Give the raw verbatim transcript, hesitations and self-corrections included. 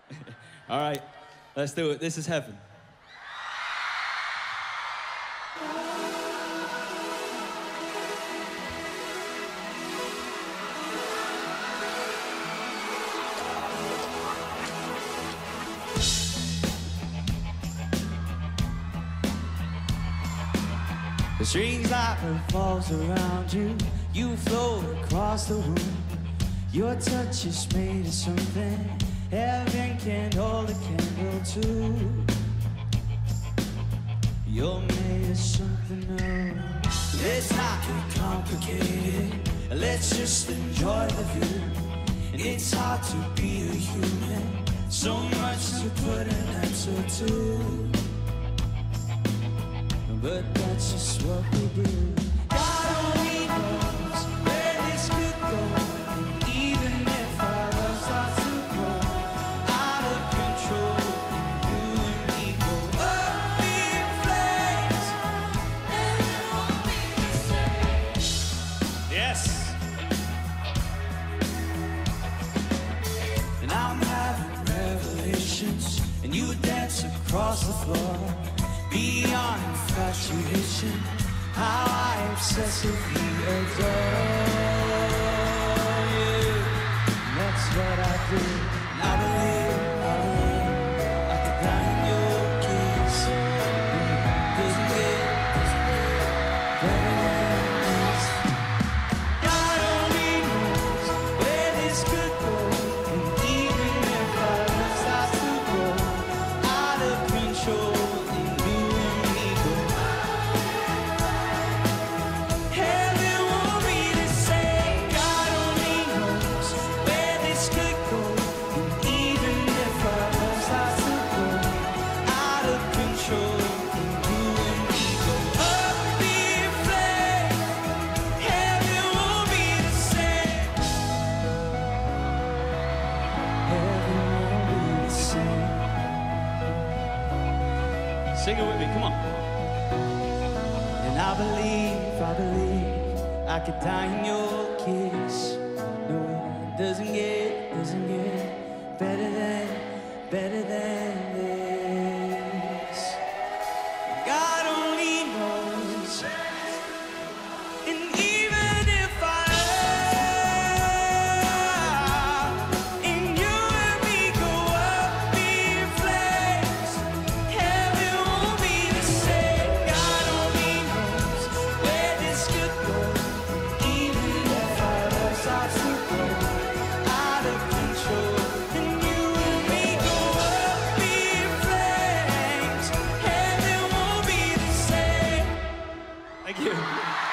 All right, let's do it. This is heaven. The strange light revolves around you. You float across the room. Your touch is made of something heaven can't hold a candle to. You're made of something new. Let's not get complicated. Let's just enjoy the view. It's hard to be a human. So much to put an answer to. But that's just what we do. God only knows where this could go. And even if our love starts to grow out of control, you and me go up in flames, and it won't be the same. Yes. And I'm having revelations, and you dance across the floor. Beyond infatuation, how I obsessively adore you. That's what I do. And I believe, I believe I could die in your kiss. Doesn't get, doesn't get better than this. God only knows where this could go. And even if our love starts to go out of control, sing it with me, come on. And I believe, I believe I could die in your kiss. No, it doesn't get, doesn't get better than, better than this. God only knows. And even if I am, and you and me go up in flames, heaven won't be the same. God only knows where this could go. Even if our love starts to grow out of control, and you and me go up in flames, heaven won't be the same. Thank you.